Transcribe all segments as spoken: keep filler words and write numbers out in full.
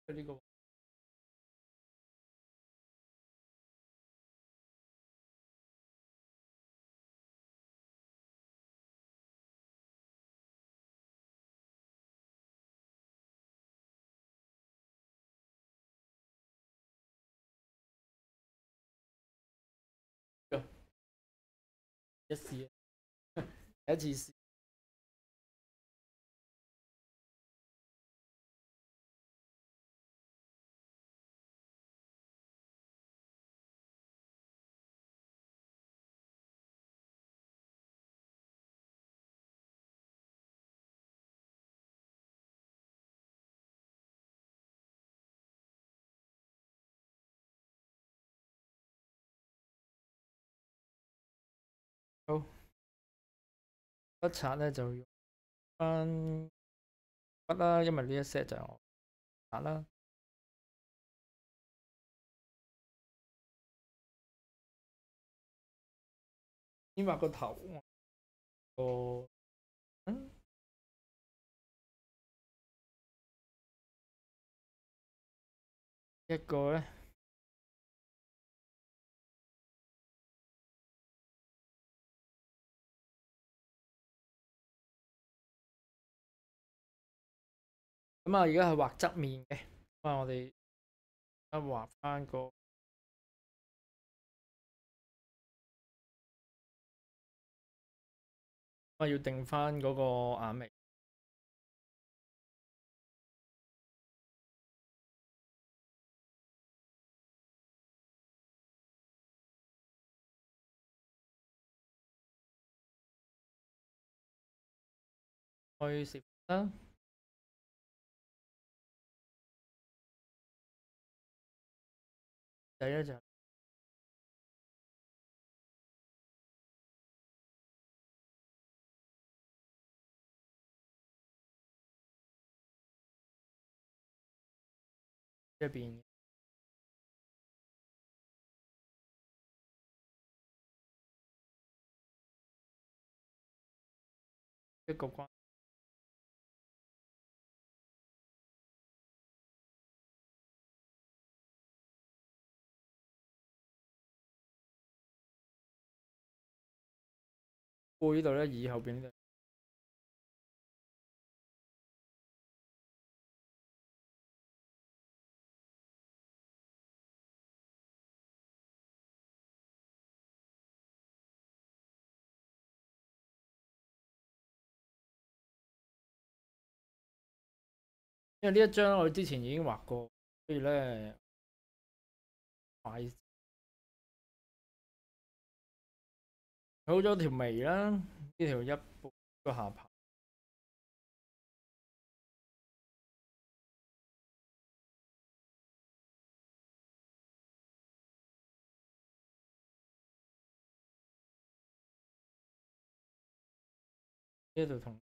呢個一試，第一次試。好，筆刷咧就用翻筆啦，因為呢一 set 就係我刷啦。先畫個頭，個嗯一個咧，咁啊而家係畫側面嘅，咁啊我哋一畫翻個，咁啊要定翻嗰個眼眉，開攝啦，第一就一邊一個關背呢度咧，耳後邊呢度因為呢一張我之前已經畫過，所以咧畫好咗條眉啦，呢條一半個下巴，呢度同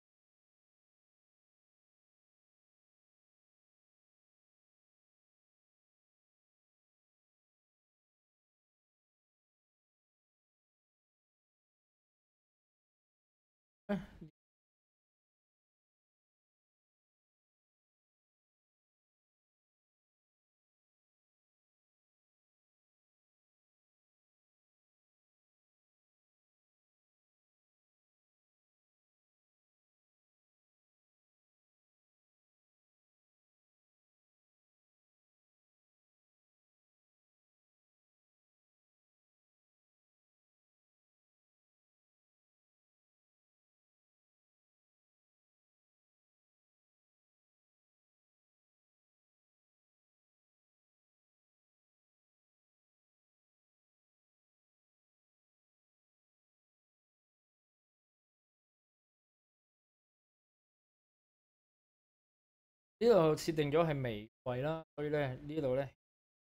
呢度設定咗係眉位啦，所以咧呢度咧，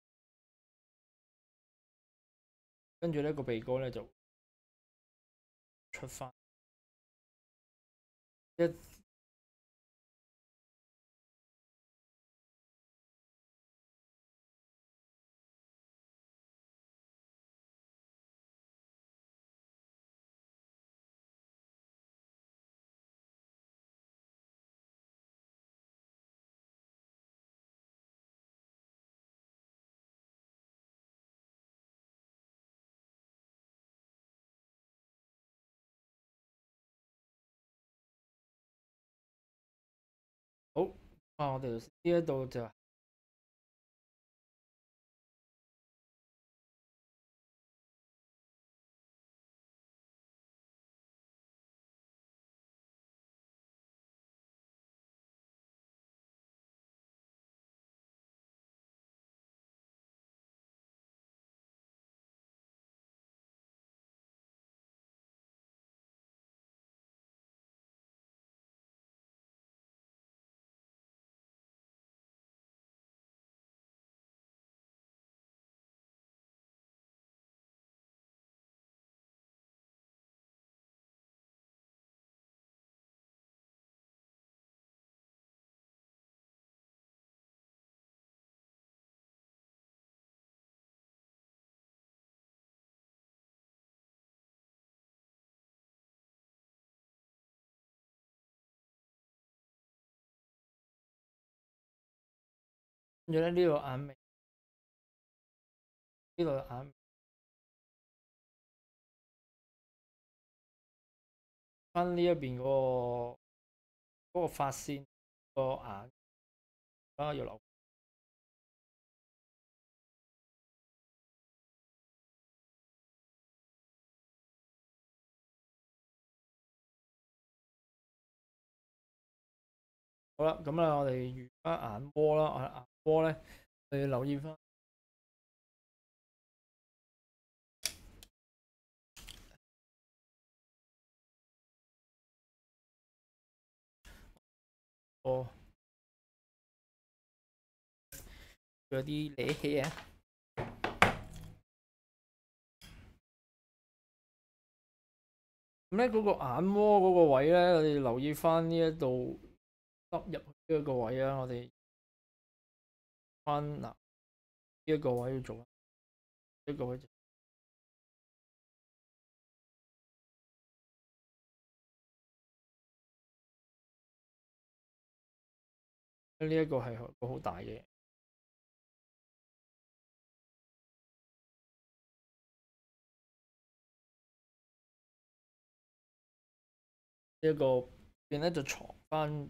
跟住咧個鼻哥咧就出翻一。 啊，我哋呢一度就跟住咧呢度眼眉，呢度眼眉翻呢一邊嗰個嗰個髮線個眼啊要留。好啦，咁啦，我哋預翻眼窩啦，我哋眼窩咧，你要留意翻個有啲咧氣啊。咁咧嗰個眼窩嗰個位咧，我哋留意翻呢一度凹入去呢一個位啊，我哋翻嗱呢一個位要做呢一個位。呢一個係個好大嘅，呢一個邊咧就藏翻。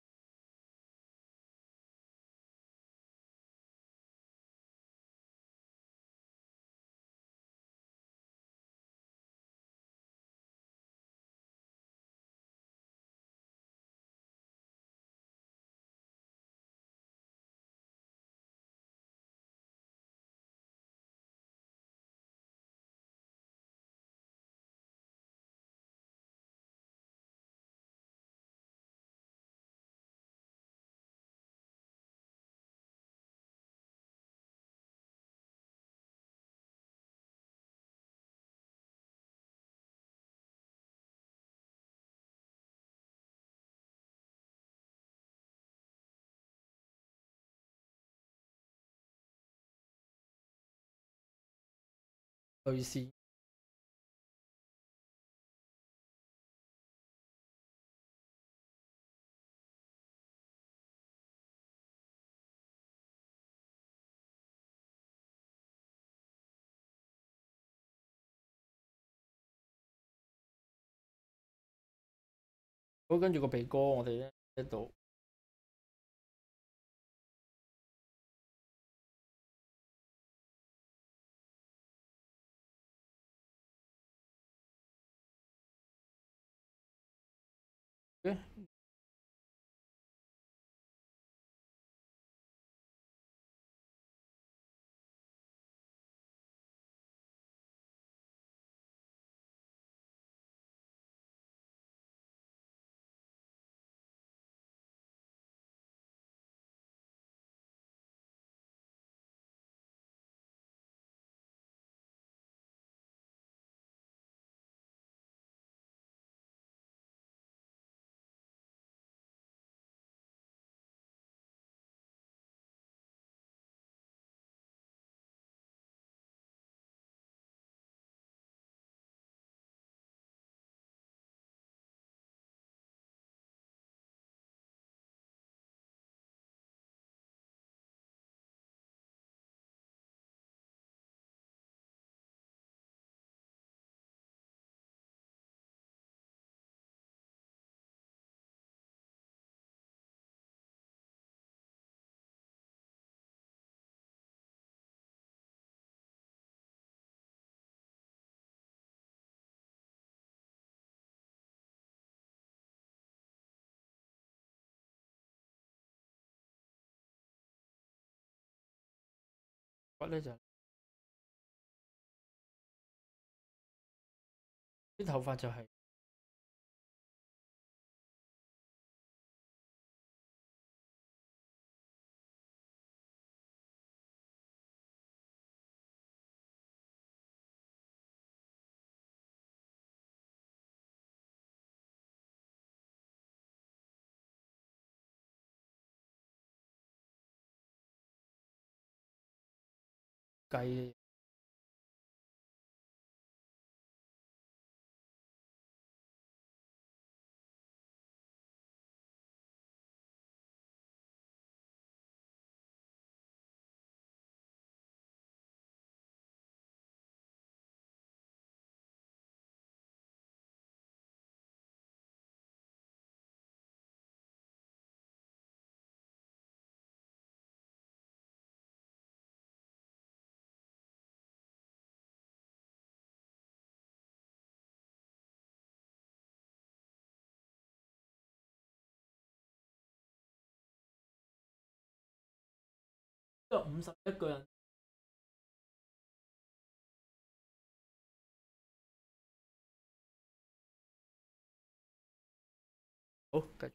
類似。好，跟住個鼻哥，我哋咧呢度。 骨咧就啲頭髮就係、計都五十一個人。好，繼續。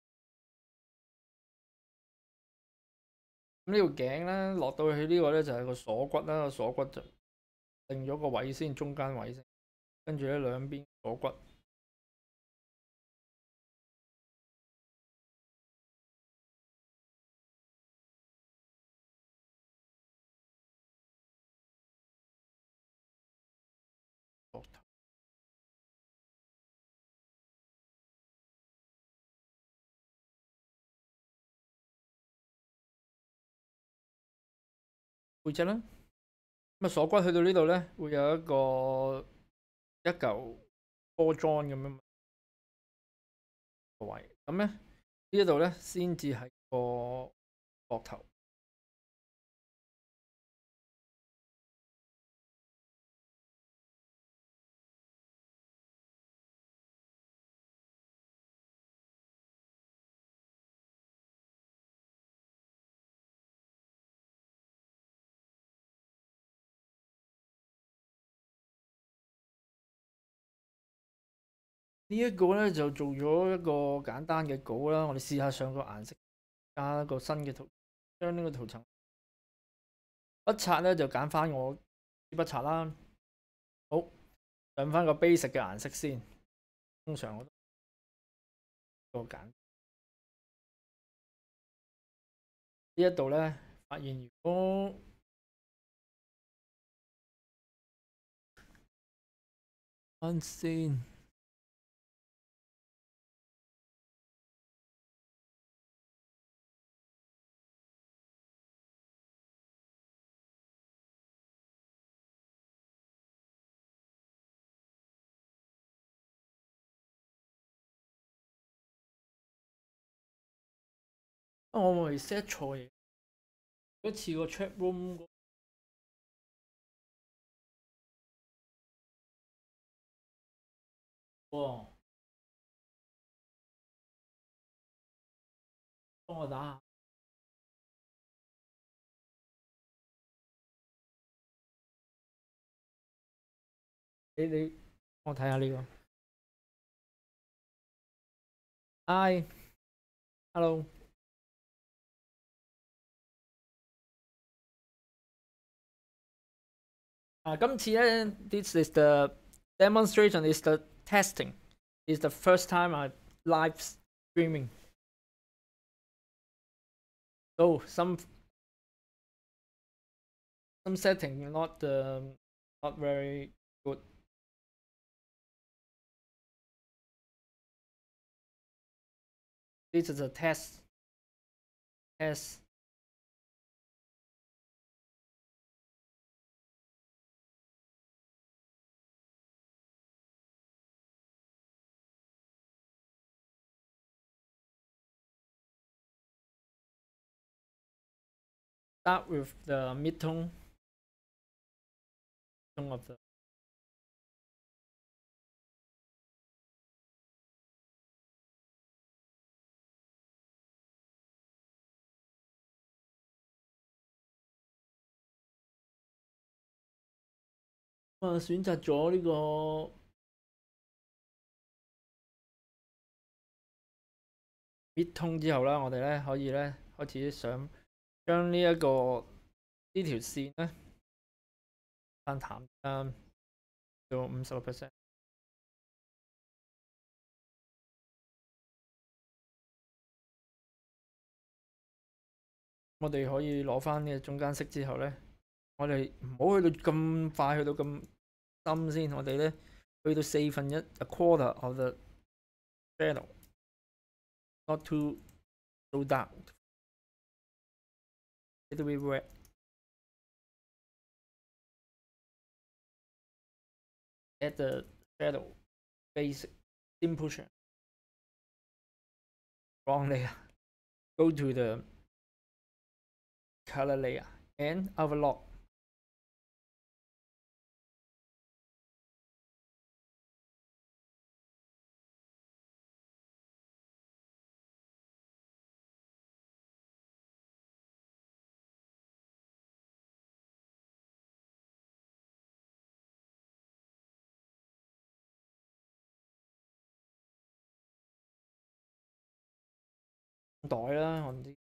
咁呢條頸咧落到去呢個咧就係個鎖骨啦，個鎖骨就定咗個位先，中間位先，跟住咧兩邊鎖骨。膊頭背脊啦，咁啊鎖骨去到呢度咧，會有一個一嚿波狀咁樣個位，咁咧呢一度咧先至係個膊頭。呢一個咧就做咗一個簡單嘅稿啦，我哋試下上個顏色，加一個新嘅圖，將呢個圖層筆刷咧就揀翻我啲筆刷啦。好，上翻個 basic 嘅顏色先，通常我都個揀呢一度咧，發現如果啱先。我咪 set 錯嘢，一次個 chat room 喎，幫我打下。你你幫我睇下呢個。Hi，hello。啊，今次咧，this is the demonstration, is the testing, is the first time I live streaming. So some some setting not um, not very good. This is a test. Test. Start with the mid-tone tone of the 咁啊，選擇咗呢個 Midtone 之後啦，我哋咧可以咧開始想將呢一個呢條線咧翻淡啊到五十個 percent。我哋可以攞翻呢個中間色之後咧，我哋唔好去到咁快，去到咁深先。我哋咧去到四分一 a quarter of the shadow，not too so dark， little bit red。Add the shadow basic simple shadow. Wrong layer. Go to the color layer and overlap. 袋啦，我唔知。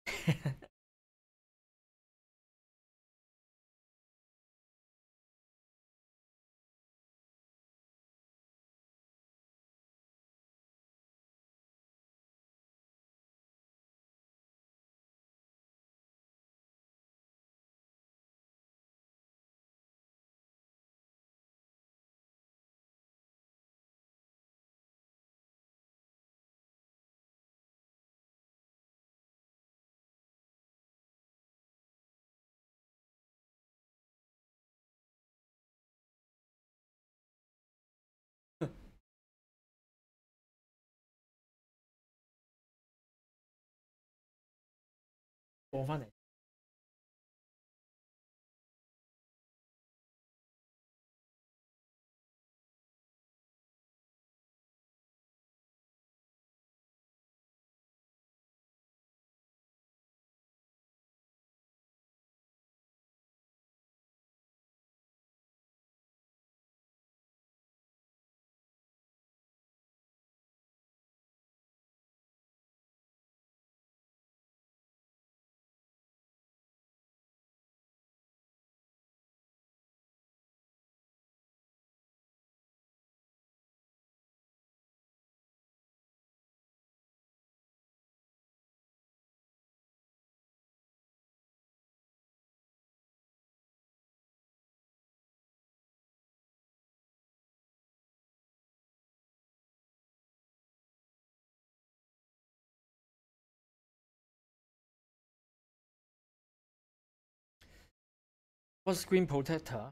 播翻嚟。What screen protector?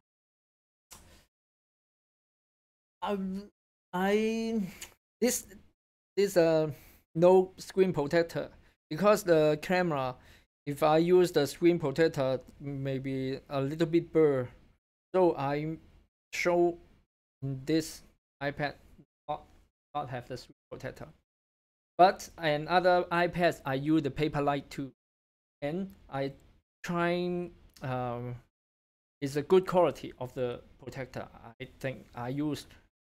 Um, I this this uh no screen protector because the camera. If I use the screen protector, maybe a little bit blur. So I show this iPad not, not have the screen protector. But in other iPads, I use the Paperlight too, and I trying um, it's a good quality of the protector. I think I used.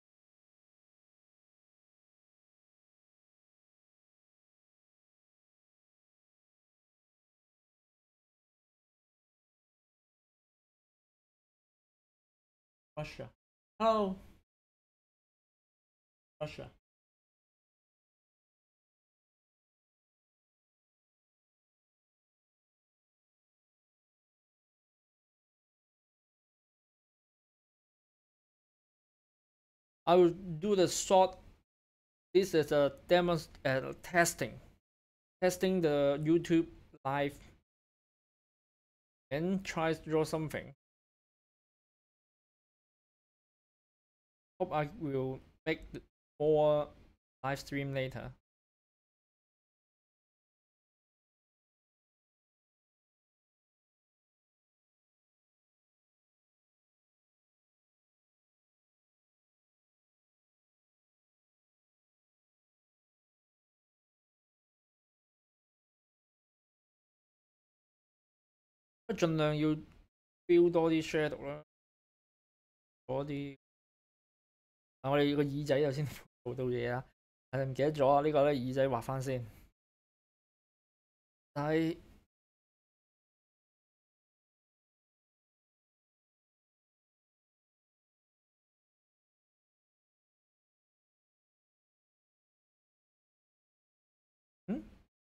Russia. Hello, Russia. I will do the short. This is a demo uh, testing, testing the YouTube live, and try to draw something. Hope I will make more live stream later. 盡量要標多啲 shadow 啦。 嗰啲，啊我哋個耳仔就先做到嘢啊，係唔記得咗啊？呢個咧耳仔畫翻先，但係嗯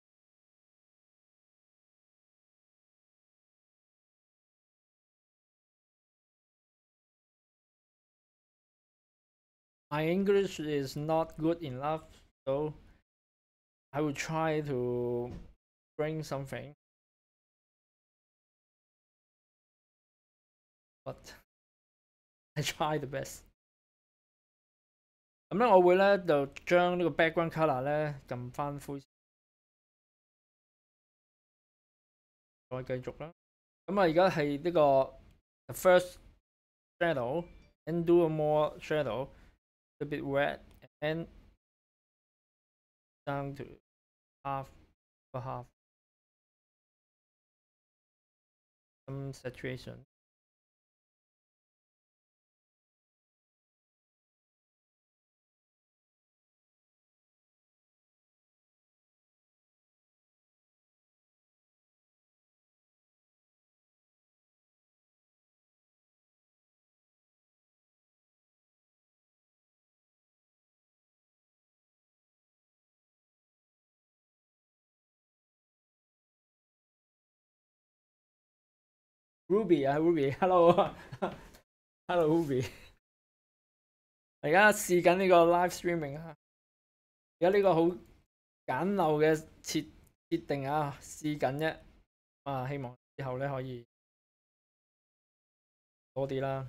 My English is not good enough, so I will try to bring something, but I try the best。咁咧，我會咧就將呢個 background colour 咧撳翻灰，再繼續啦。咁啊，而家係呢個 first shadow and do a more shadow, a bit red and down to half a half some saturation。Ruby 啊，Ruby，hello，hello Ruby。而家試緊呢個 live streaming 啊，而家呢個好簡陋嘅設設定啊，試緊啫。啊，希望之後咧可以多啲啦。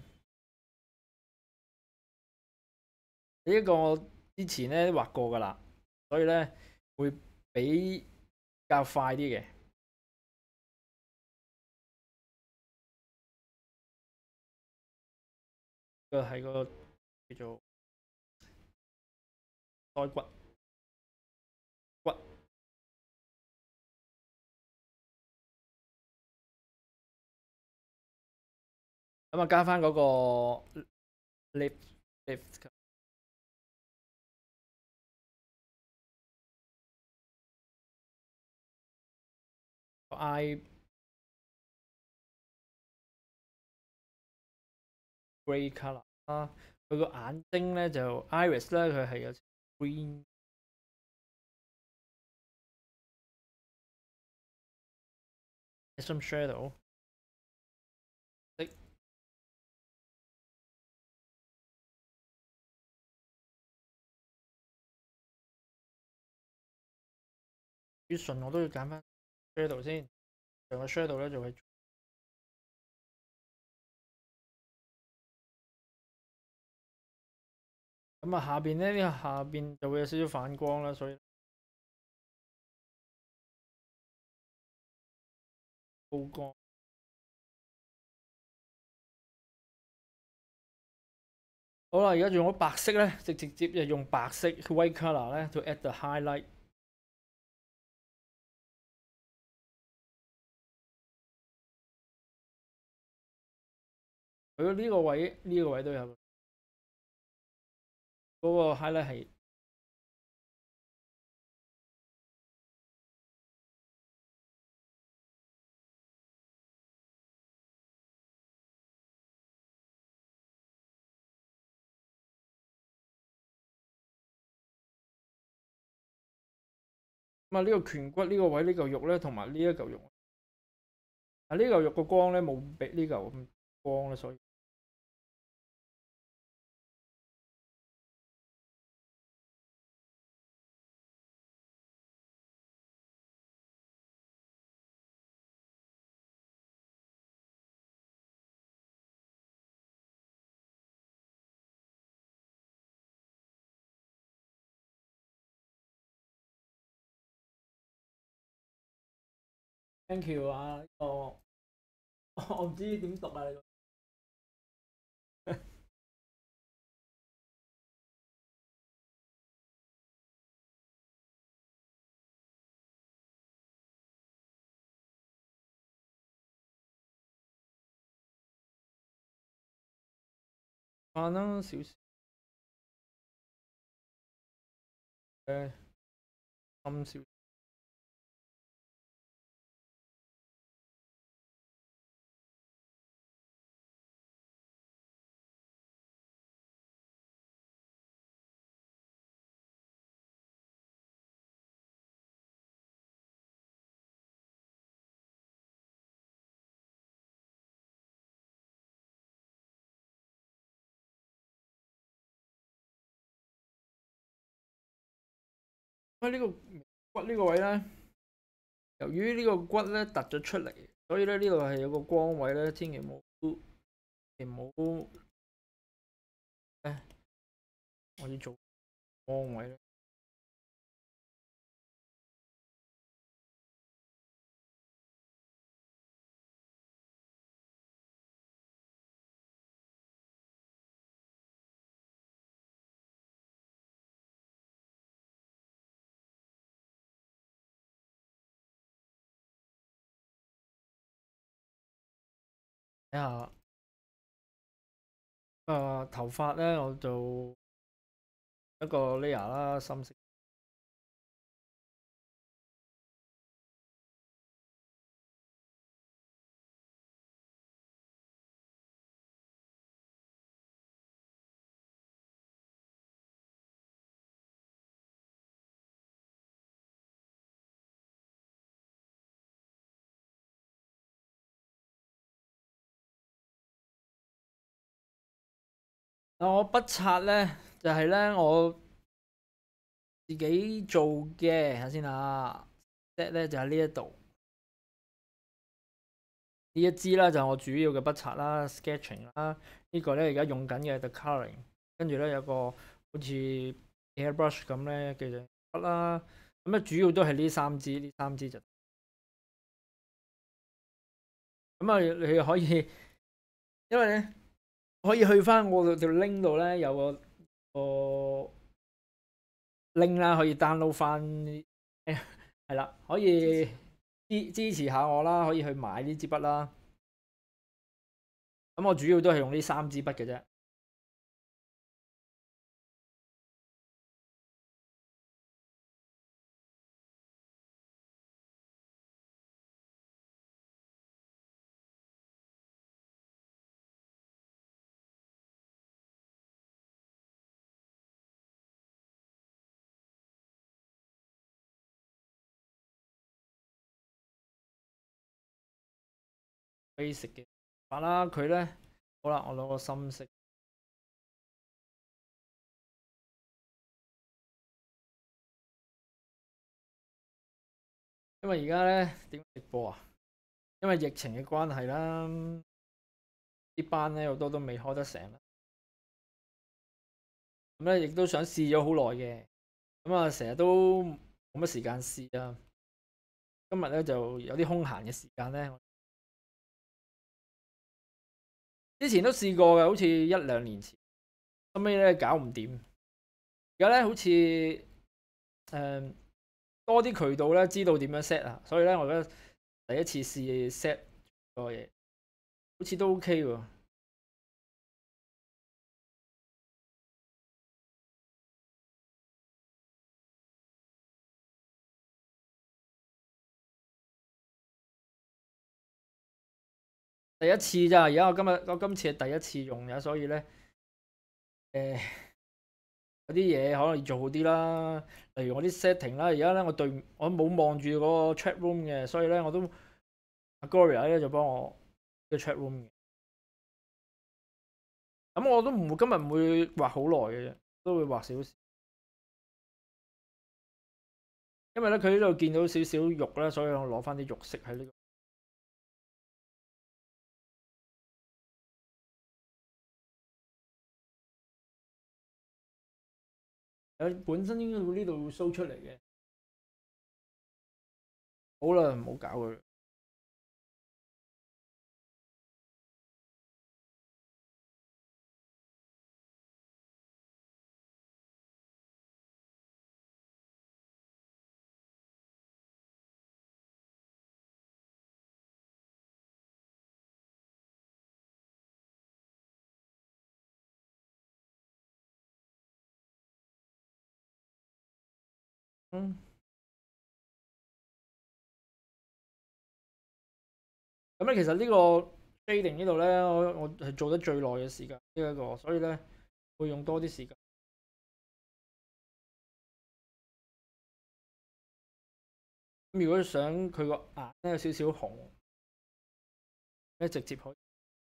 呢一個我之前咧畫過噶啦，所以咧會比較快啲嘅。個係個叫做腮骨骨，咁啊加翻嗰個 lift lift。eye grey colour 啦，佢個眼睛咧就 iris 咧佢係有 green some shadow 色，越純我都要揀翻 shadow 先，成個 shadow 咧就係咁啊下邊咧呢個下邊就會有少少反光啦，所以高光。好啦，而家用咗白色咧，就直接就用白色 white colour 咧 to add the highlight。佢呢個位呢、這個位都有，嗰、那個 highlight 係咁啊呢個顴骨呢個位呢嚿肉咧，同埋呢一嚿肉啊呢嚿肉個光咧冇比呢嚿咁光咧，所以。Thank you 啊！呢、這個我唔知點讀啊，你翻啦少少，誒深少。咁呢個骨呢個位咧，由於呢個骨咧突咗出嚟，所以咧呢度係有個光位咧，千祈唔好，千祈唔好咧，我要做光位咧。睇下啊頭髮咧，我做一個 layer 啦，深色。嗱，我筆刷咧就係、是、咧我自己做嘅，睇下先啊。set 咧就喺呢一度，呢一支啦就係我主要嘅筆刷啦 ，sketching 啦。這個、呢個咧而家用緊嘅 the colouring，跟住咧有個好似 airbrush 咁咧嘅筆啦。咁咧主要都係呢三支，呢三支就咁啊。你可以，因為咧可以去翻我條 link 度咧有個個 link 啦，可以 download 翻，係啦，可以支支持下我啦，可以去買呢支筆啦。咁我主要都係用呢三支筆嘅啫。basic 嘅法啦，佢咧好啦，我攞個深色，因為而家咧點直播啊？因為疫情嘅關係啦，啲班咧好多都未開得成啦。咁咧亦都想試咗好耐嘅，咁啊成日都冇乜時間試啊。今日咧就有啲空閒嘅時間咧，之前都試過嘅，好似一兩年前，後尾咧搞唔掂。而家咧好似誒、嗯、多啲渠道咧，知道點樣 set 啊，所以咧我覺得第一次試 set 個嘢，好似都 OK 喎。第一次咋，而家我今日我今次係第一次用嘅，所以咧誒有啲嘢可能要做好啲啦。例如我啲 setting 啦，而家咧我對我冇望住嗰個 chat room 嘅，所以咧我都阿 Gloria 咧就幫我個 chat room 嘅。咁我都唔會今日唔會畫好耐嘅啫，都會畫少少。因為咧佢呢度見到少少肉啦，所以我攞翻啲肉色喺呢度。誒本身應該會呢度 show 出嚟嘅。好啦，唔好搞佢。 嗯，咁咧其實呢個 trading 呢度咧，我我係做得最耐嘅時間呢一個，所以咧會用多啲時間。咁如果想佢個眼咧有少少紅，咧直接可以。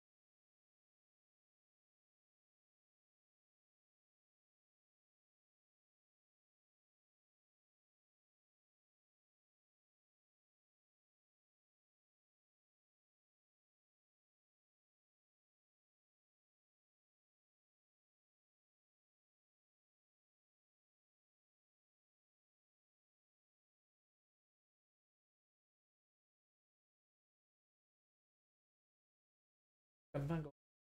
撳翻個，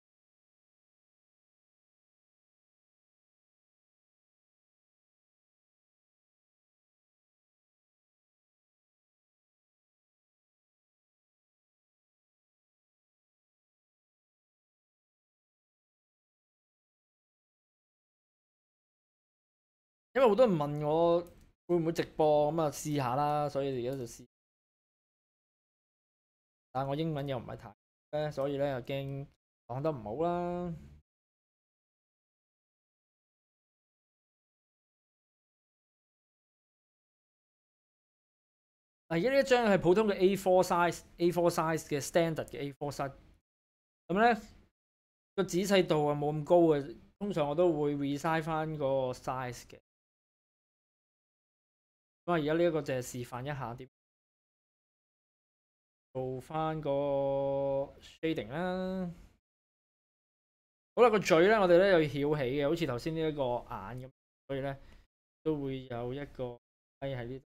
因為好多人問我會唔會直播，咁啊試下啦，所以而家就試。但係我英文又唔係太咧，所以咧又驚講得唔好啦。嗱，而家呢一張係普通嘅 A 四 size，A 四 size 嘅 standard 嘅 A 四 size。咁咧個仔細度啊冇咁高嘅，通常我都會 resize 翻個 size 嘅。咁啊，而家呢一個就係示範一下點做翻個 shading 啦。好啦，個嘴咧，我哋咧又要翹起嘅，好似頭先呢一個眼咁，所以咧都會有一個喺喺呢度。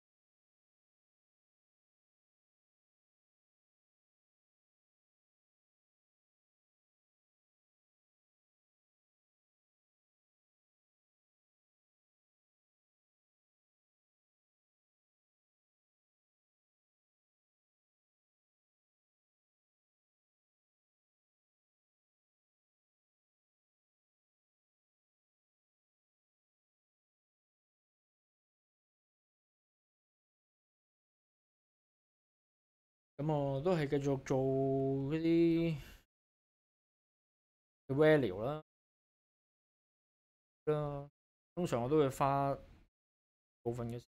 咁我都係繼續做嗰啲 value 啦，啦，通常我都會花部分嘅。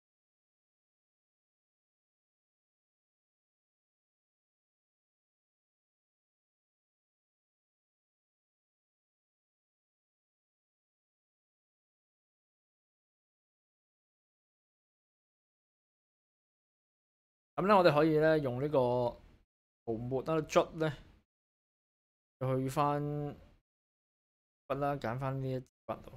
咁咧，我哋可以咧用呢個塗抹啦、捽咧，去翻筆啦，揀翻呢一支筆度。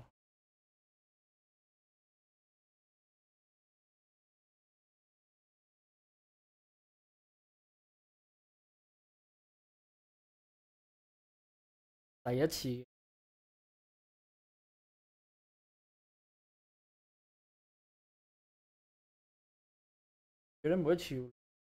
第一次，記得每一次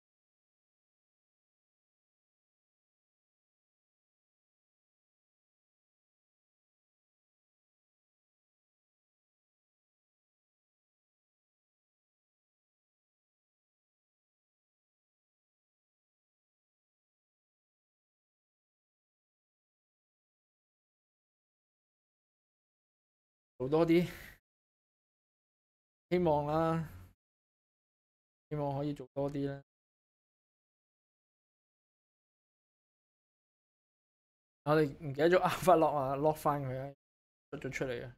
做多啲，希望啦，希望可以做多啲啦。我哋唔記得咗 alpha lock 啊，lock 翻佢啊，出咗出嚟啊！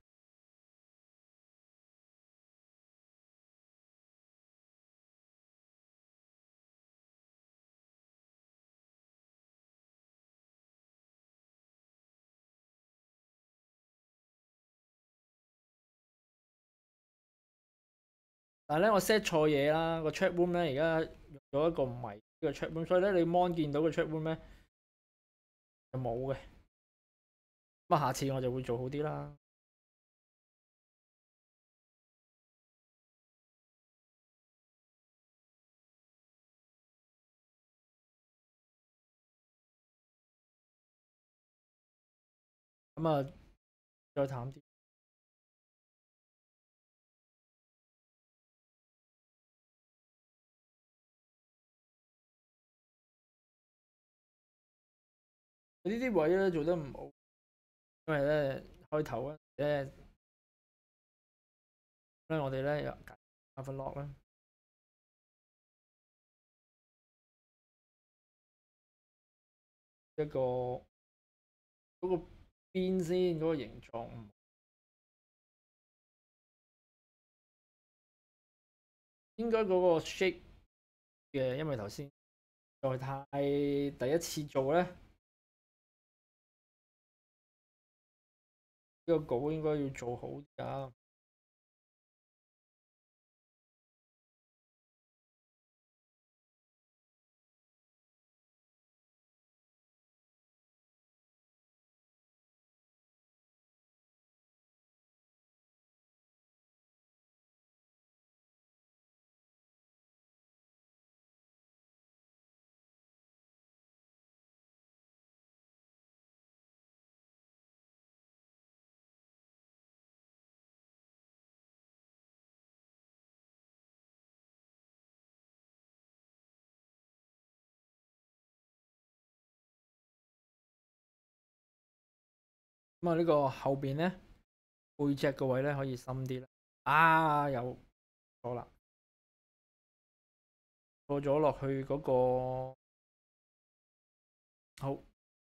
但係咧，我 set 錯嘢啦，個 chat room 咧而家用咗一個唔係呢個 chat room，所以咧你 mon 見到個 chat room 咧就冇嘅。咁啊，下次我就會做好啲啦。咁啊，再淡啲。 呢啲位咧做得唔好，因為咧開頭咧咧咧我哋咧又揀 overlock 啦，一個嗰、個邊先嗰、個形狀唔應該嗰個 shape 嘅，因為頭先在太第一次做咧，呢、個稿應該要做好啲㗎。咁啊，呢個後邊咧背脊個位咧可以深啲啦。啊，有錯啦，錯咗落去嗰、個好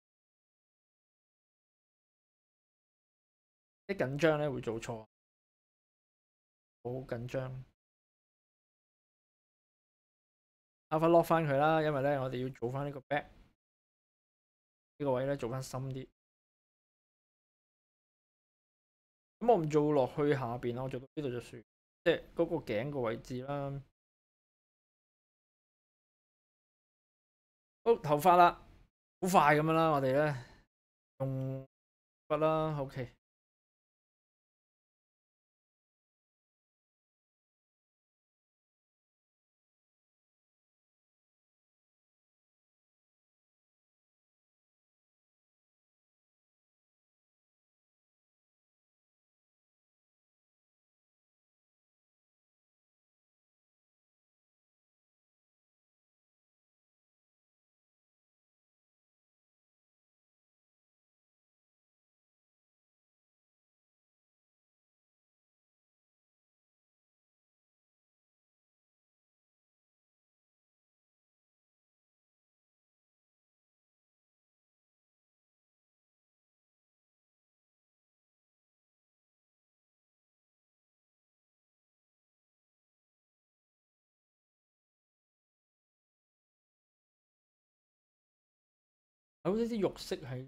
一緊張咧會做錯，好緊張。overlock 翻佢啦，因為咧我哋要做翻呢個 back 呢個位咧做翻深啲。咁我唔做落去下邊啦，我做到呢度就算，即係嗰個頸個位置啦。好，頭髮啦，好快咁樣啦，我哋咧用筆啦 ，OK。好似啲肉色係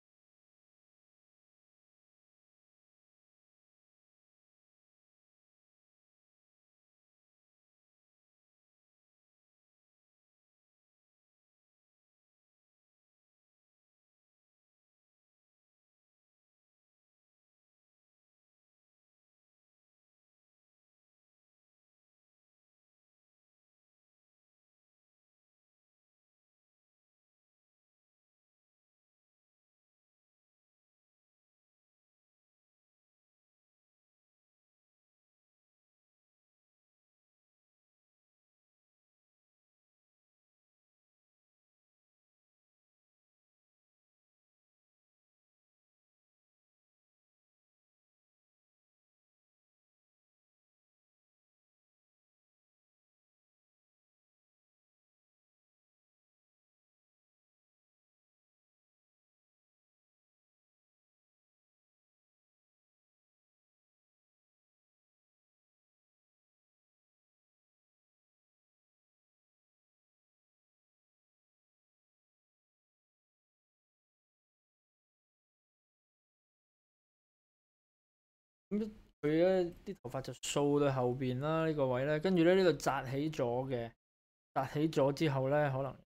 咁佢咧啲頭髮就掃到後邊啦，呢個位咧，跟住咧呢度紮起咗嘅，紮起咗之後咧，可能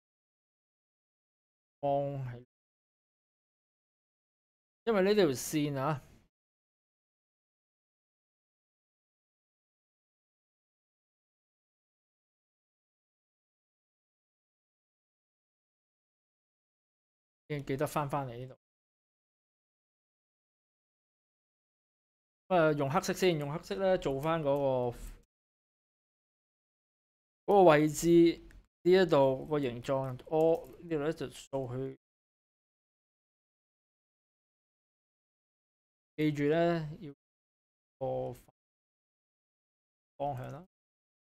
幫係，因為呢條線啊，記記得翻翻嚟呢度。咁啊，用黑色先，用黑色咧做翻嗰個嗰個位置呢一度個形狀，我呢度咧就掃去記住咧要個方向啦。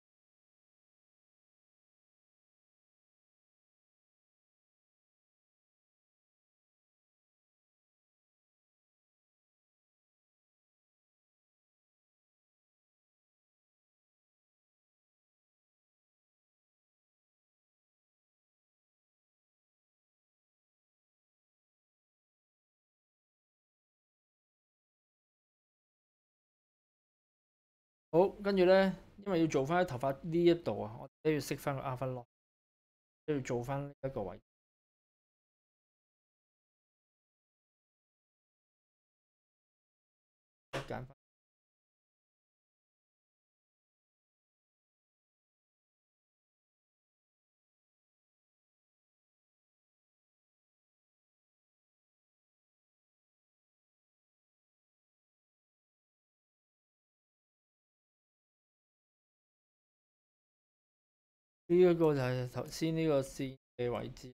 好，跟住咧，因為要做翻喺頭髮呢一度啊，我都要熄翻個 alpha lock，都要做翻一個位。揀翻呢一個就係頭先呢個線嘅位置。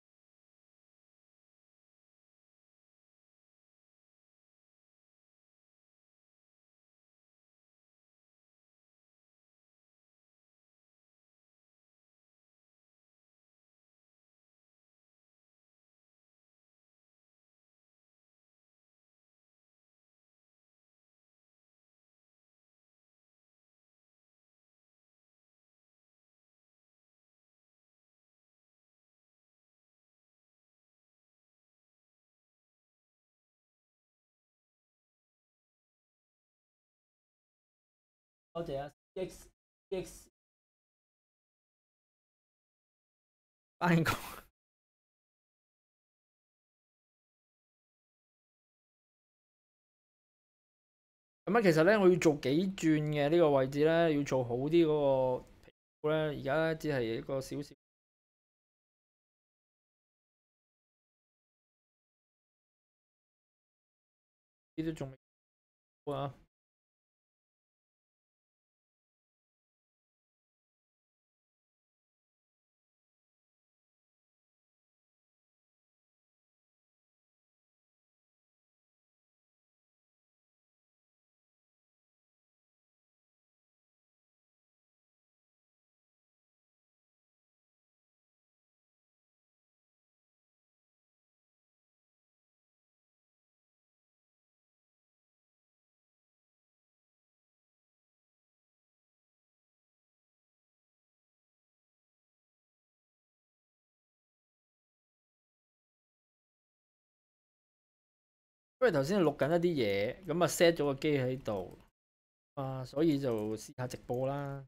多謝啊，X X 翻工。咁啊，其實咧，我要做幾轉嘅呢個位置咧，要做好啲嗰個皮膚咧。而家咧只係一個少少，呢都仲未好啊。因為頭先錄緊一啲嘢，咁啊 set 咗個機喺度啊，所以就試下直播啦。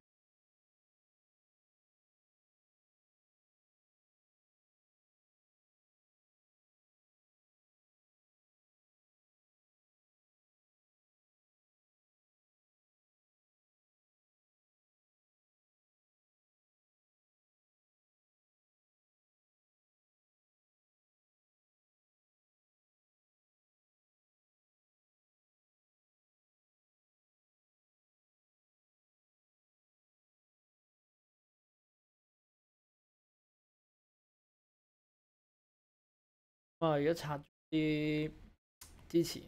啊，而家拆啲之前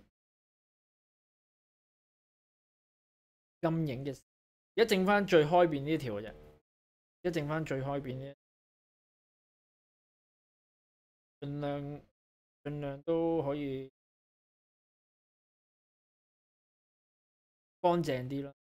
陰影嘅，而家剩翻最開邊呢條嘅啫，而家剩翻最開邊呢，盡量盡量都可以乾淨啲啦。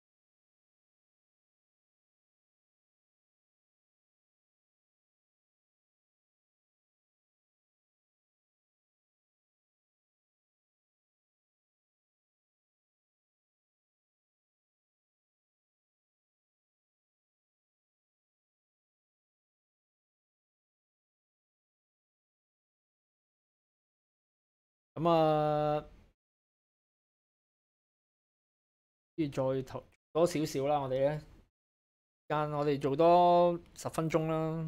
咁啊，要再投多少少啦，我哋咧間我哋做多十分鐘啦。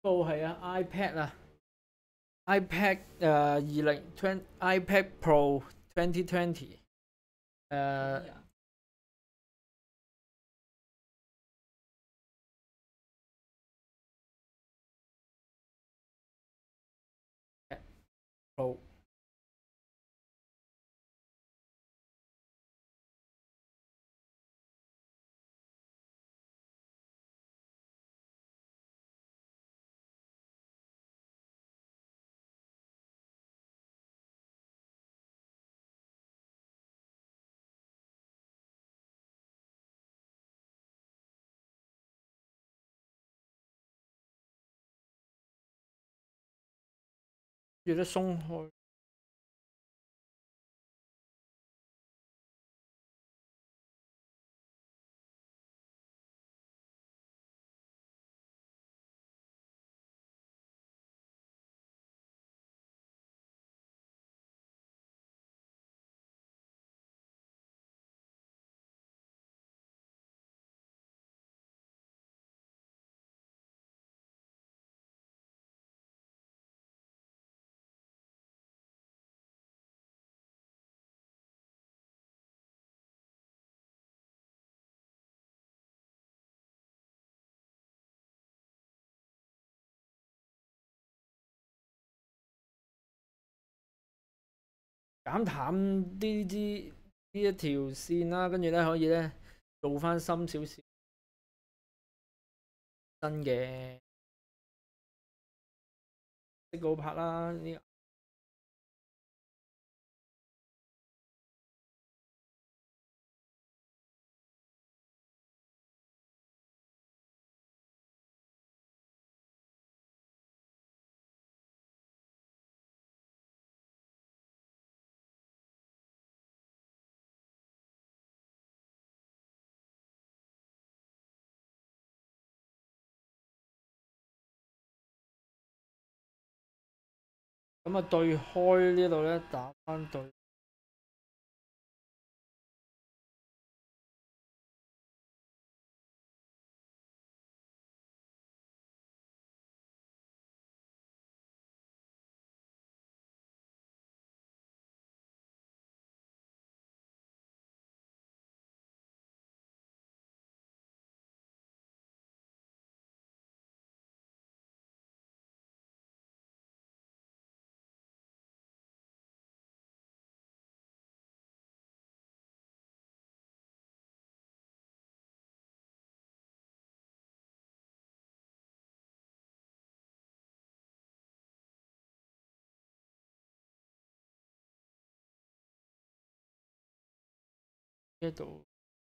部係啊 iPad 啊 iPad 誒二零 twenty iPad Pro twenty twenty 誒 Pro。有得鬆開。減淡啲啲呢一條線啦，跟住咧可以咧做翻深少少新嘅色高拍啦。呢咁啊對開呢度咧打翻對。呢度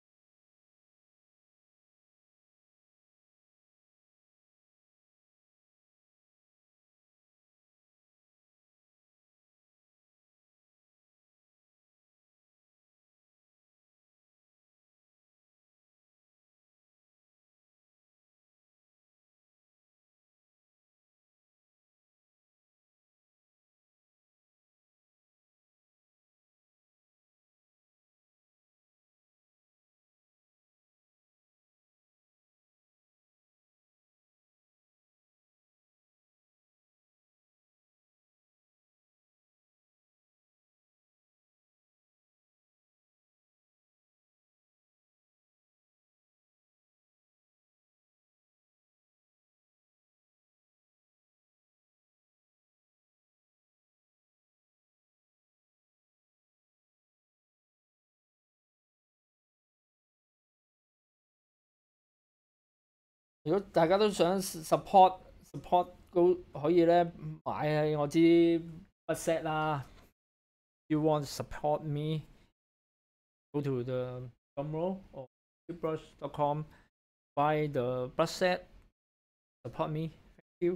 如果大家都想 support support 高可以咧買啊，我知筆 set 啦。You want to support me? Go to the Gumroad or brush dot com, buy the brush set, support me. Thank you.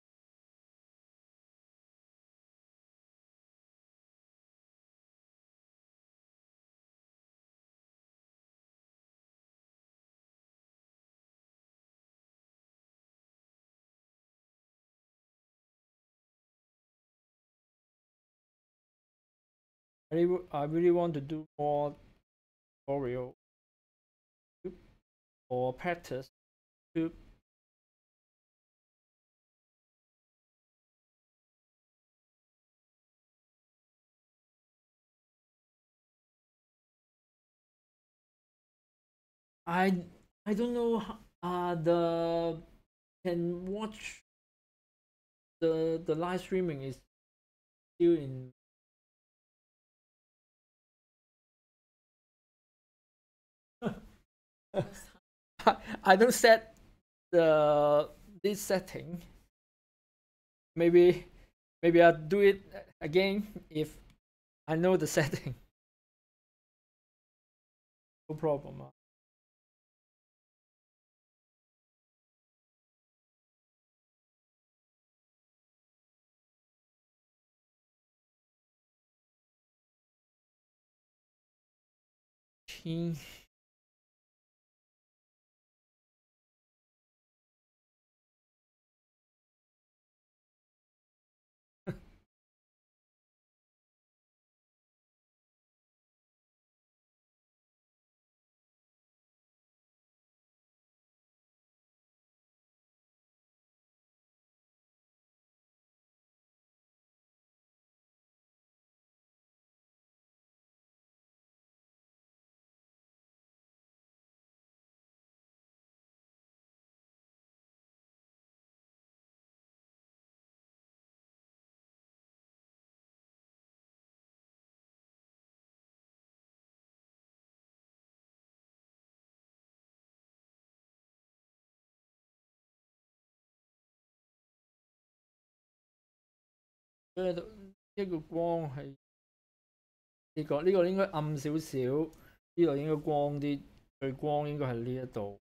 I really, I really want to do more tutorial or practice to I I don't know. Uh, the can watch the the live streaming is still in. I don't set the this setting. Maybe maybe I'll do it again if I know the setting. No problem. Uh.所以一個光係呢個呢個應該暗少少，呢度應該光啲，最光應該係呢一度。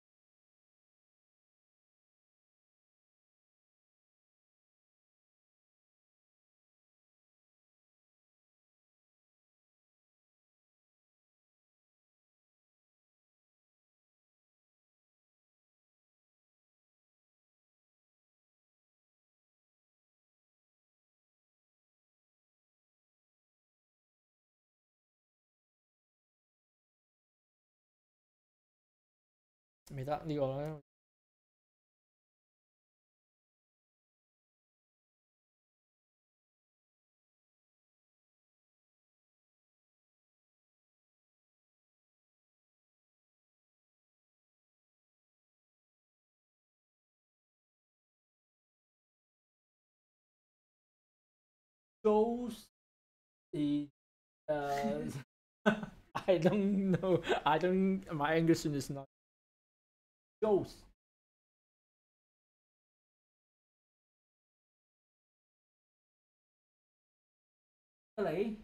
未得呢個咧。Ghost is uh, I don't know. I don't. My English is not ghost. Really?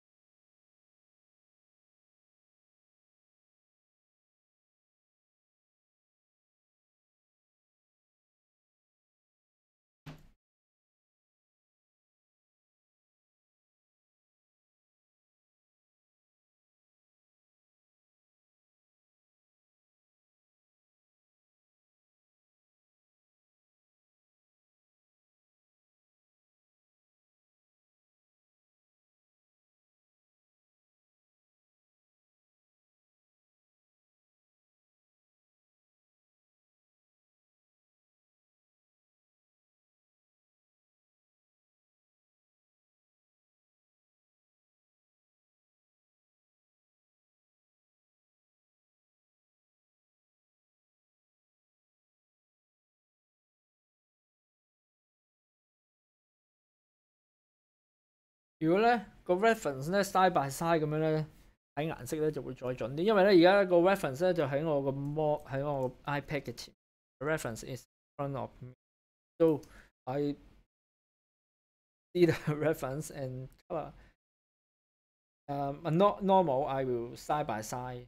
If 如果咧個 reference 咧 side by side 咁樣咧，睇顏色咧就會再準啲。因為咧而家個 reference 咧就喺我個 mo 喺我個 iPad 嘅前，reference is in front of me, so I see the reference and color. Um, not normal. I will side by side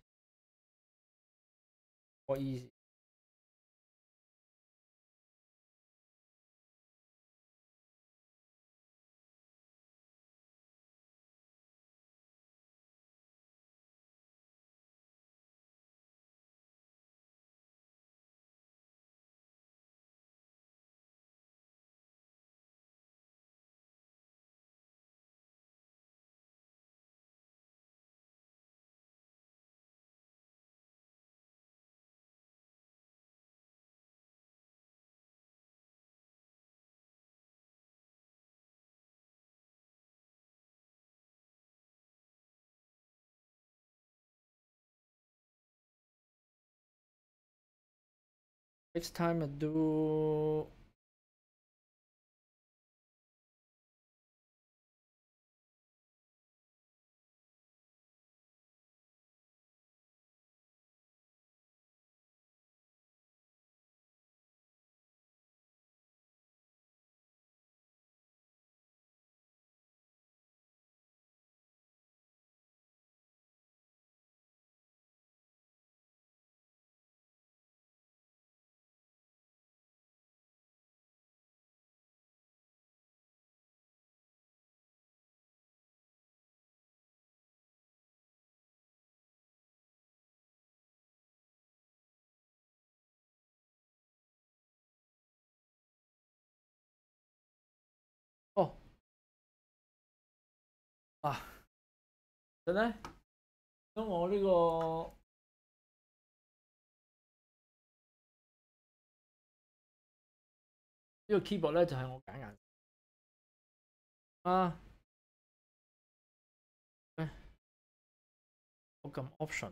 more easy. Next time I do.哦，啊，等咧，咁我呢、個呢、個 keyboard 咧就係、是、我揀顏色啊。誒，我撳 option，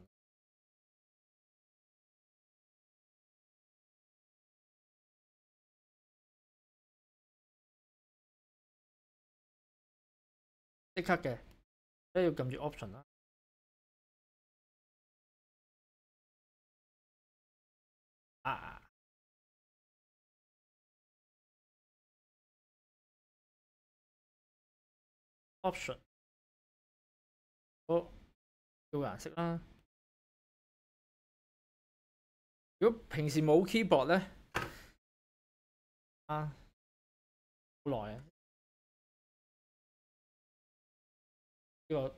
即刻嘅，都要撳住 option 啦。啊 option，好，叫顏色啦。如果平時冇 keyboard 咧，啊，好耐啊，呢、個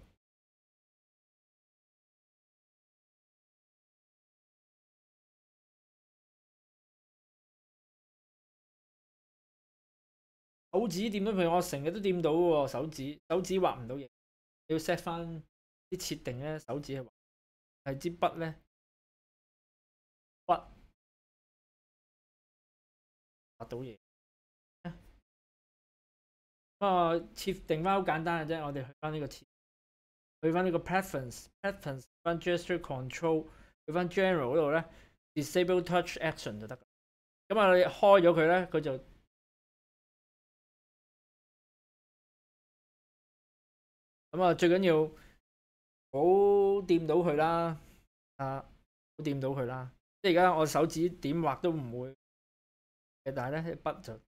手指掂到，譬如我成日都掂到喎，手指手指畫唔到嘢，要 set 翻啲設定咧，手指係畫，係支筆咧，筆畫到嘢。啊，設定翻好簡單嘅啫，我哋去翻呢個設，去翻呢個 preference，preference 翻 gesture control，去翻 general 嗰度咧 ，disable touch action 就得。咁啊，你開咗佢咧，佢就咁啊，最緊要好掂到佢啦，啊，好掂到佢啦。即係而家我手指點畫都唔會嘅，但係咧筆就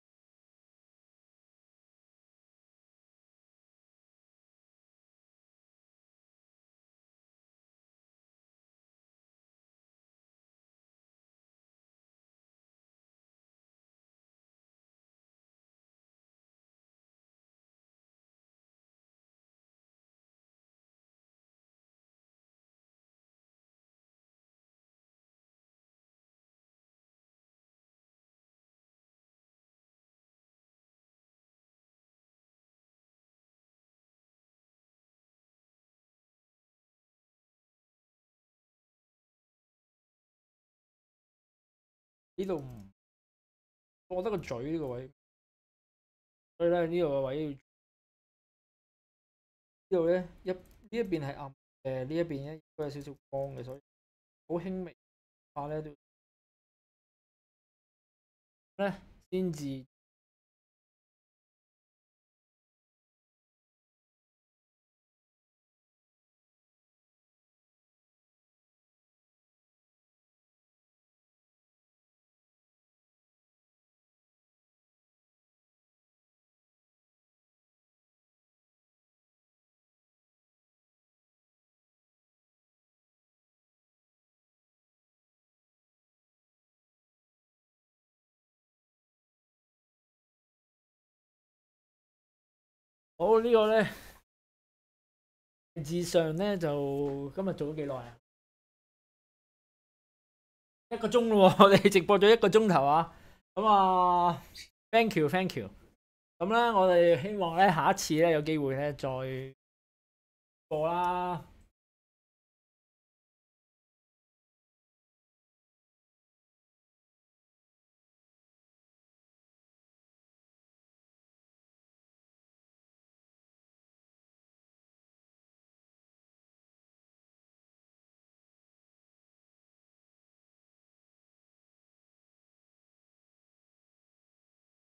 呢度唔，我覺得個嘴呢個位，所以咧呢度個位呢度咧一呢一邊係暗嘅，呢一邊咧都有少少光嘅，所以好輕微化咧都咧先至。好，這個、呢個咧，大致上咧就今日做咗幾耐啊？一個鐘咯喎，我哋直播咗一個鐘頭啊！咁啊，thank you，thank you。咁咧，我哋希望咧下一次咧有機會咧再播啦。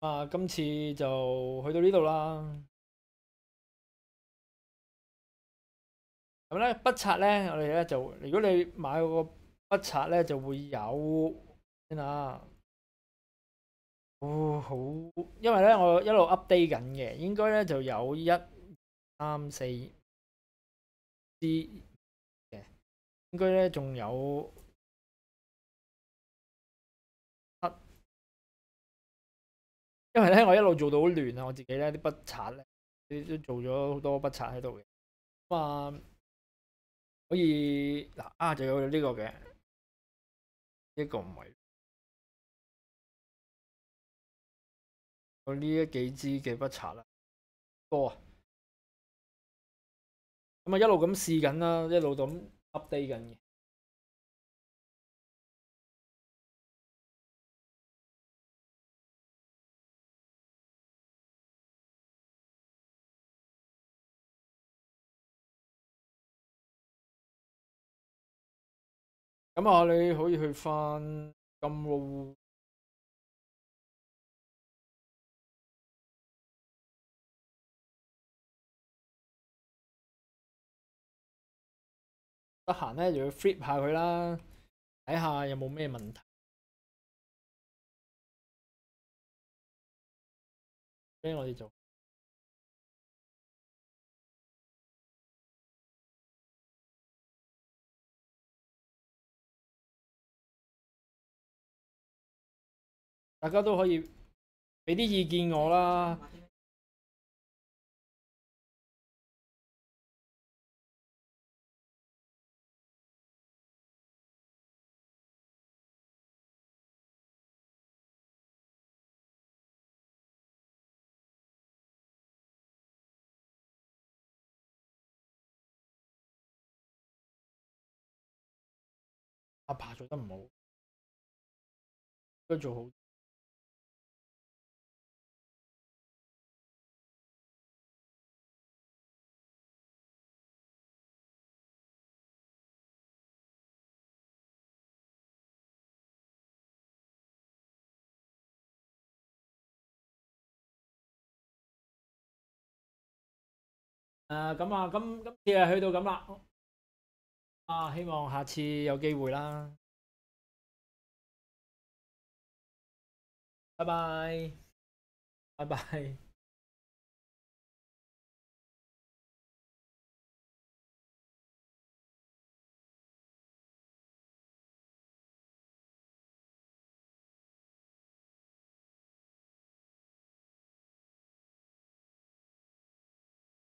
啊，今次就去到呢度啦。咁咧筆刷咧，我哋咧就如果你買個筆刷咧，就會有先啊。哦，好，因為咧我一路 update 緊嘅，應該咧就有一、三、四支嘅，應該咧仲有七，因為咧我一路做到好亂啊，我自己咧啲筆刷咧，都做咗好多筆刷喺度嘅。咁啊，可以嗱啊，就有呢個嘅，呢個唔係。有呢一幾支嘅筆刷啦，多啊，咁啊一路咁試緊啦，一路咁 update 緊嘅。咁啊，你可以去翻金撈，得閒咧就要 flip 下佢啦，睇下有冇咩問題。咁我哋就大家都可以俾啲意見我啦。阿爸做得唔好，應該做好。誒咁啊，今今次係去到咁啦。啊，希望下次有機會啦。拜拜，拜拜。